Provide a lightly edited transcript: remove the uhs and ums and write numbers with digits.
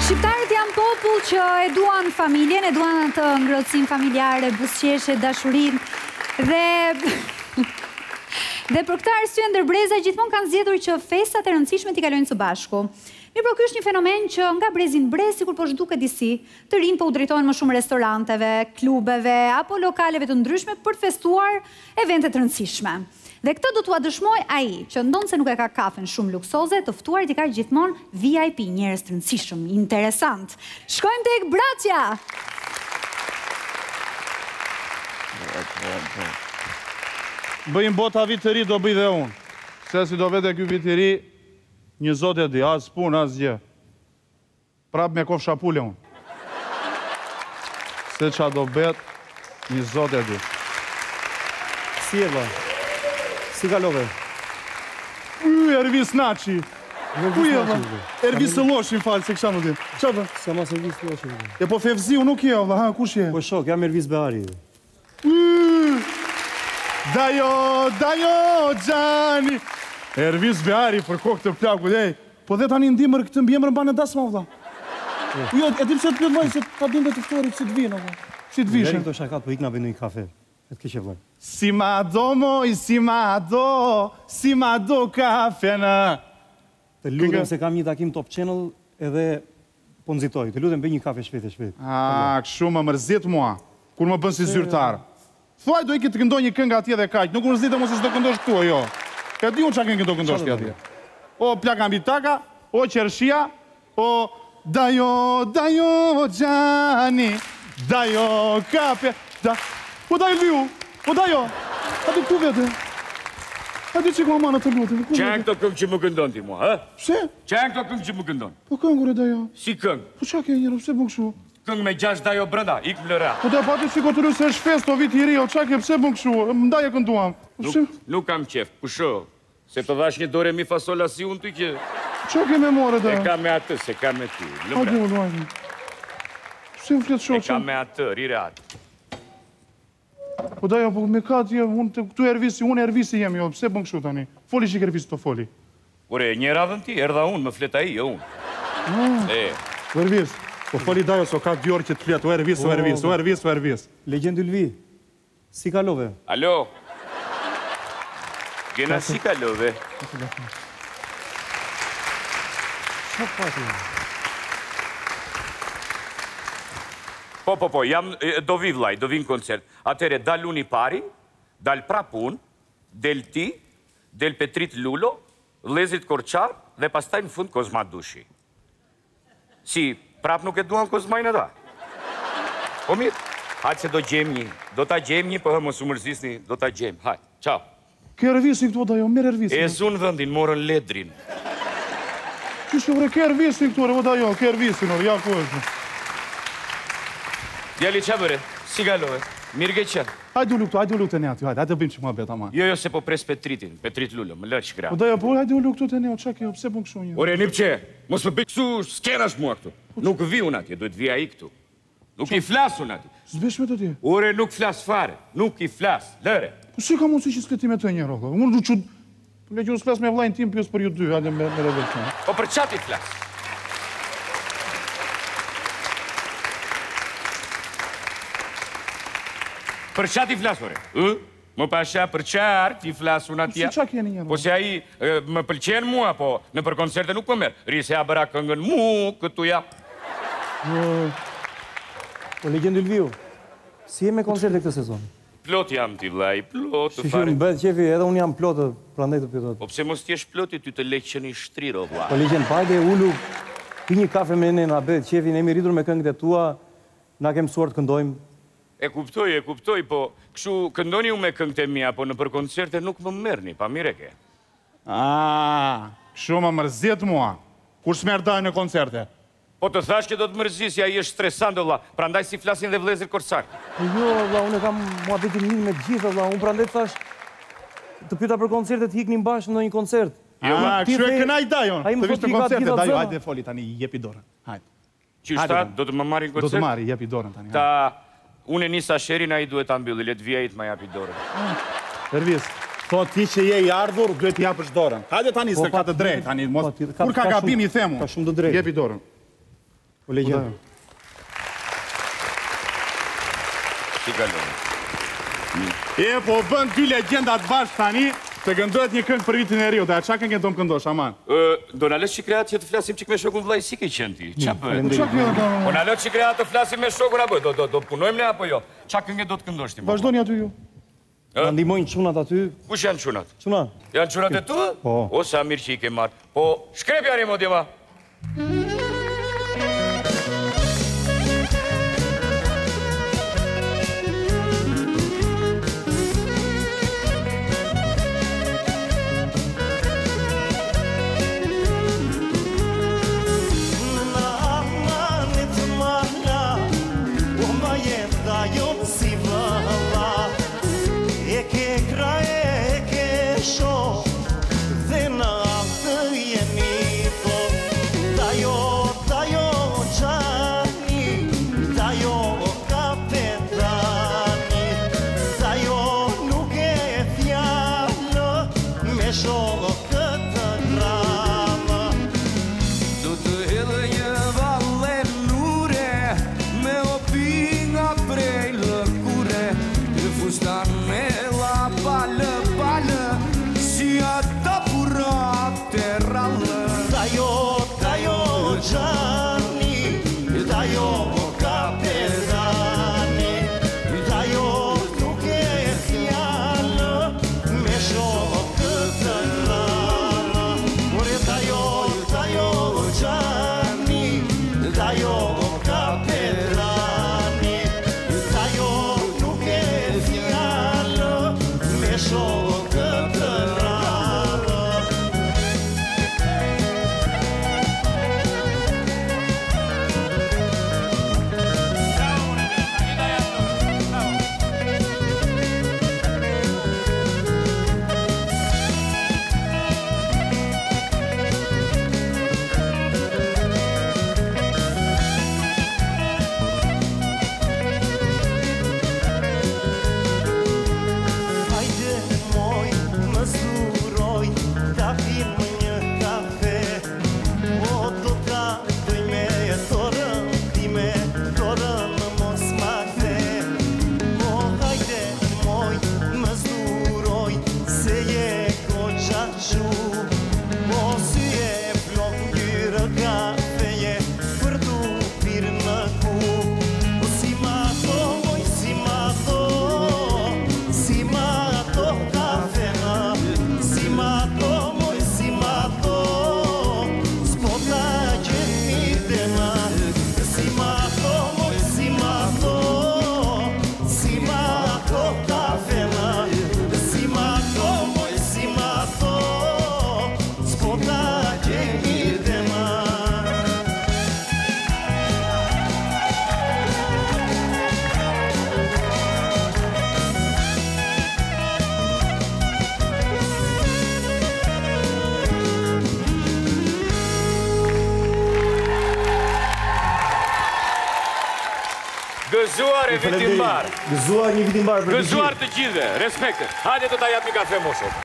Shqiptarët janë popull që e duan familjen, e duan të ngrohtësinë familjare, buzëqeshje, dashurinë dhe për këtë arsye ndërbreza gjithmonë kanë zgjedhur që festat e rëndësishme t'i kalojnë së bashku. Mirë, por ky është një fenomen që nga brezi në brez, sikur po zhduket disi, të rinj po u drejtohen më shumë restoranteve, klubeve apo lokaleve të ndryshme për të festuar evente të rëndësishme. Dhe këtë do t'ua dëshmoj ai që ndonse nuk e ka kafen shumë luksoze, të ftuarit i ka gjithmonë VIP, njerëz të rëndësishëm, interesant. Shkojmë tek Braçja. Bëjmë bota vit të ri, do bëj dhe unë. Se si do vete ky vit të ri, një zot e di, as pun, as gjë. Prap me kof shapule unë. Se qa do bet, një zot e di. Si e ba? Si kalove? Ervis Naci. Ku je ba? Ervis të loshin falë, se kësha në din. Qa ba? Se ma servis të loshin. E po Fevziu nuk je, ha, kush je? Po shok, jam Ervis Behari. Dajo, Gjani. Ervis Behari për kokë të plaku, ej. Po dhe tani ndimër këtë mbjemër mba në dasma, vla. Jo, e dim se të pjëlloj, se ta dim dhe të ftorit si të vinë, vla. Si të vishën. Këto shakat, po ikna bëjnë një kafe. E të kishe vloj. Si ma do, moj, si ma do kafe në. Të lutem se kam një takim Top Channel edhe po nëzitoj. Të lutem bëj një kafe shpejt e shpejt. Kështu më mërzit mua, kur më bën si zyrtar. Thuaj do i këtë këndoj një kënga atje dhe kaq, nuk më mërzit e mos e s'do këndosh këtu, jo. Ka di unë qa këngë do këndosh ti atje. O plaka mbi taka, o qershia, o dajo, Gjani, dajo kafe, po dajo viu, po dajo, ati ku vete? Ati që ku amana të lutin, ku vete? Qa e këto këngë që më këndon ti mua, ha? Pse? Qa e këto këngë që më këndon? Po këngure dajo. Si këngë? Po qa ke njërë, pse bën kështu? Këngë me 6 dajo brënda, ik më lëra. Po da pati si kotëry se është fest o vit i ri, o qa ke pse bën kështu? Mndaj e kënduam. Nuk kam qef, pusho. Se të dhash një dore mi fasola si unë ty që... Qa ke me more da? E ka me atë, se ka me ty. Hajde u luajnë. Pse më fletë shoqë? E ka me atë, rirat. Po dajo, po me ka t'je, këtu Ervisi, unë Ervisi jem jo, pse bën kështu tani? Foli që Ervisi të foli. Ure, një radhën ti, erdha unë, më fleta i, jo unë. O Ervis, po foli dajo, so ka 2 orë që të fletë, o Ervis. Legend Ylvi, si kalove? Alo? Gena si kalove? Qa pati? Po, jam, do vi vlaj, do vi në koncert. Atere, dal unë i pari, dal prap unë, del ti, del Petrit Lulo, Lezit Korçar, dhe pastaj në fund Kozma Dushi. Si, prap nuk e duan Kozmajnë edhe? Po mirë, hajtë se do gjem një, do ta gjem një, po mos u mërzisni, do ta gjem, hajtë, qao. Ke Ervisin këtu dajo, merë Ervisin. E zunë dhëndin, morën ledrin. Kështë vre, ke Ervisin këtu, o dajo, ke Ervisin, ja ku është. Djali qa bëre, si galove, mirë ke qënë. Hajde u luktu, hajde u luktu të ne aty, hajde bëjmë që mua beta ma. Jo, se po pres Petritin, Petrit Lullo, më lërë shkra. O dajo, po hajde u luktu të ne, o qa ke, pse bën kështu një. Ore, një pëqe, mos më bëjë kësu, skenash mua këtu. Nuk vi unë atje, duhet vi a i këtu. Nuk i flas unë atje. S'besh me të ti? Ore, nuk flas fare, nuk i flas, lëre. Po si ka mundësi që s'kleti me të njërë, o unë du që... Le që unë s'flas me vlajnë tim, pjus për ju dy, hajde me revelë. Po për qatë i flas? Për qatë i flas, ore? Më pasha për qartë i flas unë atje. Si qa keni njërë? Po se aji më pëlqen mua, po në për koncerte nuk më merë. Rrise a bëra këngën mu, këtu ja. Po Legend Ylviu, si e me koncerte këtë sezon? Plot jam ti vlaj, plot të Shishim, fare. bëhet qefi, edhe unë jam plotë, prandaj të pjotot. Po pse mos t'jesh ploti ty të leqë që një shtrirë, o vla. Po Legend, pajde ullu, pi një kafe me ne na bëhet qefi, ne jemi rritur me këngët e tua, na kem mësuar të këndojmë. E kuptoj, po këshu këndoni u me këngët e mija, po në për koncerte nuk më mërni, pa mire ke. Kështu më mërzit mua, kur s'merë dajnë në koncerte. Po të thash që do të mërzisi, a i është stresant, vla, prandaj si flasin dhe vlezir Korçar. Po jo, vla, unë e kam muhabetin një me gjithë, vla, unë prandaj thash të pyeta për koncertet, hiknim bashkë në një koncert. Kështu e kënaj dajon, Ai më të vishë thot në i ka koncerte, gjitha dajo, zëna. hajde foli tani, jepi dorën, hajde. Qyshta, do të më marrin Do të koncert? marri, jepi dorën tani. Ta, unë e nisa sherin, a i duhet ta mbylli, let vija i të ma japi dorën. Ervis, po ti që je i ardhur, duhet i hapësh dorën. Hajde tani se ka të drejtë, tani, kur ka gabim i themu. Ka shumë të drejtë. Jepi dorën. O legjendë. Si kalon. Po bën dy legjendat bashkë tani, të këndohet një këngë për vitin e riut, a qa këngë do më këndosh, aman? Do në lësh që kreat që të flasim qik me shokun vlaj, si ke qenë ti? Qa për? Po në lësh që kreat të flasim me shokun, apo do punojmë ne, apo jo? Qa këngë do të këndosh ti? Vazhdoni aty ju. Na ndihmojnë çunat aty. Kush janë çunat? Çuna. Janë çunat e tu? Po. O, sa mirë që i ke marrë. Po, shkrepja rimo, djema. Gëzuar e vitin mbarë. Gëzuar një vitin mbarë për të gjithë. Gëzuar të gjithë, respekte. Hajde të ta jap një kafe moshe.